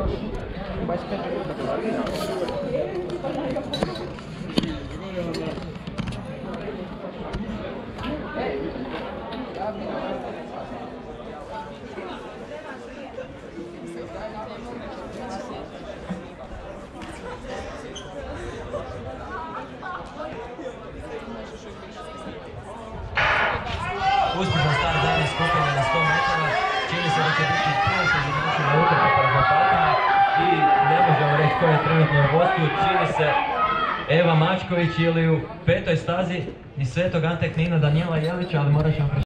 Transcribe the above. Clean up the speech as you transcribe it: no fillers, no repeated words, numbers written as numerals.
Uspješan start zadnje skupine na 100 metara, čini se da će biti puno se izjednačena utrka po rezultatima i ne možemo reći ko je trenutno na vodstvu, čini se Eva Mašković ili u petoj stazi iz Svetog Ante Knina Danijela Jelića, ali morat ćemo